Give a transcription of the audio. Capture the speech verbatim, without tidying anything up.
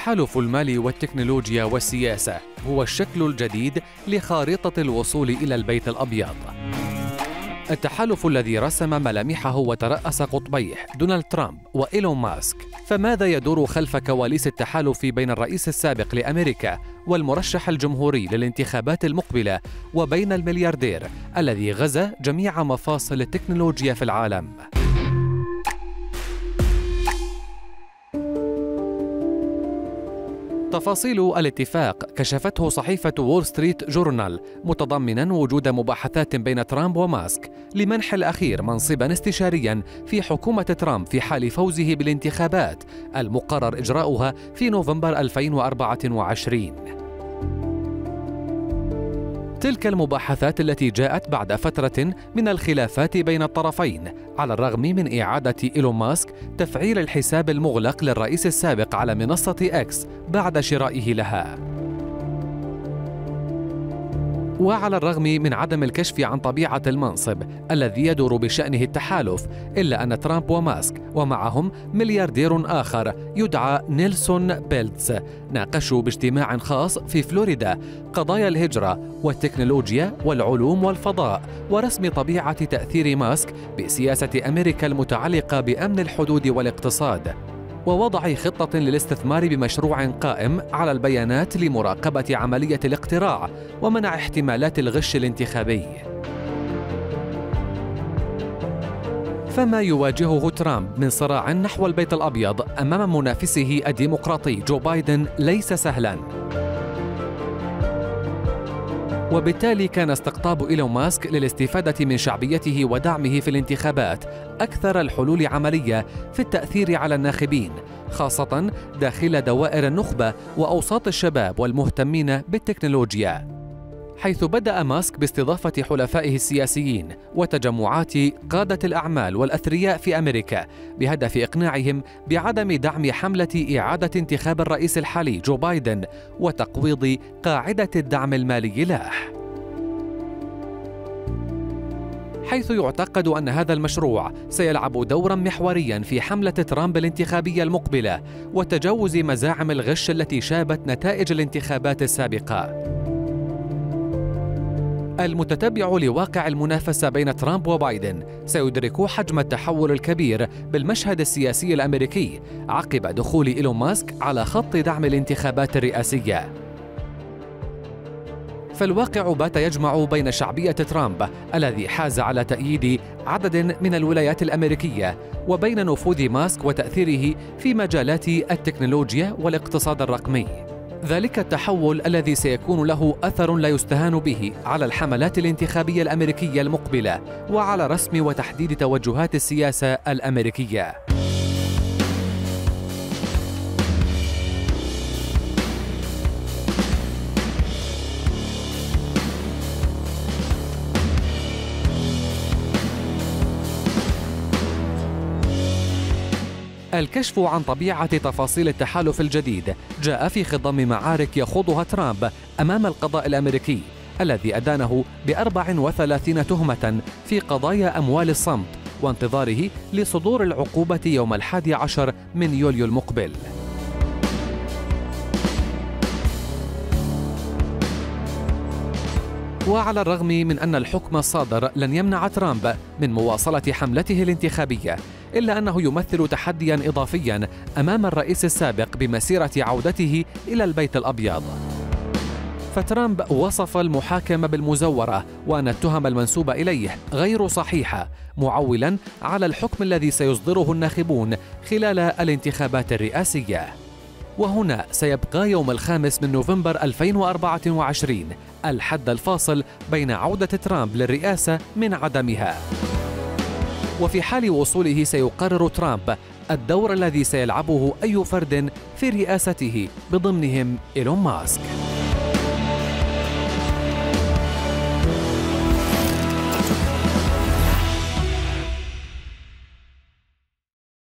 التحالف المالي والتكنولوجيا والسياسة هو الشكل الجديد لخارطة الوصول إلى البيت الأبيض. التحالف الذي رسم ملامحه وترأس قطبيه دونالد ترامب وإيلون ماسك. فماذا يدور خلف كواليس التحالف بين الرئيس السابق لأمريكا والمرشح الجمهوري للانتخابات المقبلة وبين الملياردير الذي غزا جميع مفاصل التكنولوجيا في العالم؟ تفاصيل الاتفاق كشفته صحيفة وول ستريت جورنال متضمنا وجود مباحثات بين ترامب وماسك لمنح الأخير منصبا استشاريا في حكومة ترامب في حال فوزه بالانتخابات المقرر إجراؤها في نوفمبر ألفين وأربعة وعشرين. تلك المباحثات التي جاءت بعد فترة من الخلافات بين الطرفين على الرغم من إعادة إيلون ماسك تفعيل الحساب المغلق للرئيس السابق على منصة إكس بعد شرائه لها. وعلى الرغم من عدم الكشف عن طبيعة المنصب الذي يدور بشأنه التحالف، إلا أن ترامب وماسك ومعهم ملياردير آخر يدعى نيلسون بيلتز ناقشوا باجتماع خاص في فلوريدا قضايا الهجرة والتكنولوجيا والعلوم والفضاء ورسم طبيعة تأثير ماسك بسياسة أمريكا المتعلقة بأمن الحدود والاقتصاد، ووضع خطة للاستثمار بمشروع قائم على البيانات لمراقبة عملية الاقتراع ومنع احتمالات الغش الانتخابي. فما يواجهه ترامب من صراع نحو البيت الأبيض أمام منافسه الديمقراطي جو بايدن ليس سهلاً، وبالتالي كان استقطاب إيلون ماسك للاستفادة من شعبيته ودعمه في الانتخابات أكثر الحلول عملية في التأثير على الناخبين، خاصة داخل دوائر النخبة وأوساط الشباب والمهتمين بالتكنولوجيا، حيث بدأ ماسك باستضافة حلفائه السياسيين وتجمعات قادة الأعمال والأثرياء في أمريكا بهدف إقناعهم بعدم دعم حملة إعادة انتخاب الرئيس الحالي جو بايدن وتقويض قاعدة الدعم المالي له، حيث يعتقد أن هذا المشروع سيلعب دورا محوريا في حملة ترامب الانتخابية المقبلة وتجاوز مزاعم الغش التي شابت نتائج الانتخابات السابقة. المتتبع لواقع المنافسة بين ترامب وبايدن سيدرك حجم التحول الكبير بالمشهد السياسي الأمريكي عقب دخول إيلون ماسك على خط دعم الانتخابات الرئاسية. فالواقع بات يجمع بين شعبية ترامب الذي حاز على تأييد عدد من الولايات الأمريكية وبين نفوذ ماسك وتأثيره في مجالات التكنولوجيا والاقتصاد الرقمي. ذلك التحول الذي سيكون له أثر لا يستهان به على الحملات الانتخابية الأمريكية المقبلة وعلى رسم وتحديد توجهات السياسة الأمريكية. الكشف عن طبيعة تفاصيل التحالف الجديد جاء في خضم معارك يخوضها ترامب أمام القضاء الأمريكي الذي أدانه بأربع وثلاثين تهمة في قضايا أموال الصمت وانتظاره لصدور العقوبة يوم الحادي عشر من يوليو المقبل. وعلى الرغم من أن الحكم الصادر لن يمنع ترامب من مواصلة حملته الانتخابية، إلا أنه يمثل تحدياً إضافياً أمام الرئيس السابق بمسيرة عودته إلى البيت الأبيض. فترامب وصف المحاكم بالمزورة وأن التهم المنسوبة إليه غير صحيحة، معولاً على الحكم الذي سيصدره الناخبون خلال الانتخابات الرئاسية. وهنا سيبقى يوم الخامس من نوفمبر ألفين وأربعة وعشرين الحد الفاصل بين عودة ترامب للرئاسة من عدمها. وفي حال وصوله سيقرر ترامب الدور الذي سيلعبه أي فرد في رئاسته بضمنهم إيلون ماسك.